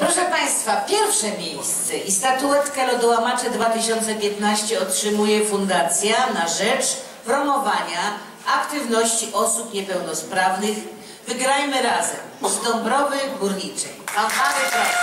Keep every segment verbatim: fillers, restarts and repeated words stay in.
Proszę Państwa, pierwsze miejsce i statuetkę Lodołamacze dwa tysiące piętnaście otrzymuje Fundacja na rzecz promowania aktywności osób niepełnosprawnych Wygrajmy Razem z Dąbrowy Górniczej. Fanfary, proszę.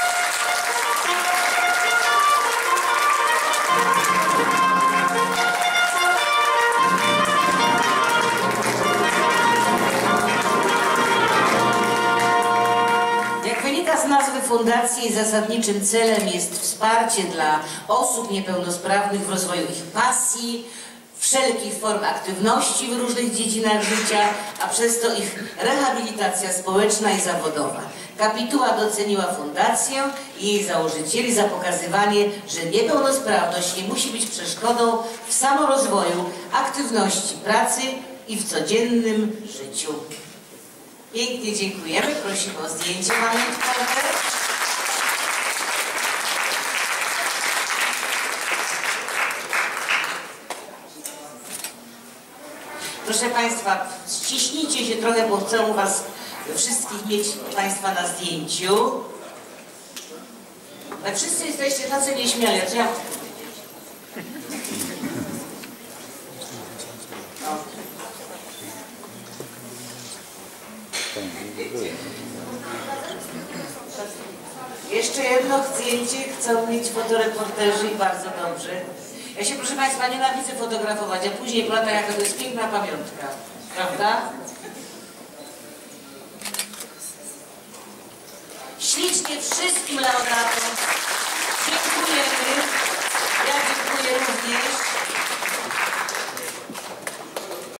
Z nazwy fundacji zasadniczym celem jest wsparcie dla osób niepełnosprawnych w rozwoju ich pasji, wszelkich form aktywności w różnych dziedzinach życia, a przez to ich rehabilitacja społeczna i zawodowa. Kapituła doceniła fundację i jej założycieli za pokazywanie, że niepełnosprawność nie musi być przeszkodą w samorozwoju, aktywności pracy i w codziennym życiu. Pięknie dziękujemy. Prosimy o zdjęcie pamiątkowe. Proszę Państwa, ściśnijcie się trochę, bo chcę Was wszystkich mieć Państwa na zdjęciu. Ale wszyscy jesteście tacy nieśmiali. Co ja... Jeszcze jedno zdjęcie chcą mieć fotoreporterzy i bardzo dobrze. Ja się, proszę Państwa, nienawidzę fotografować, a później po latach jaka to jest piękna pamiątka. Prawda? Ślicznie wszystkim laureatom dziękujemy. Ja dziękuję również.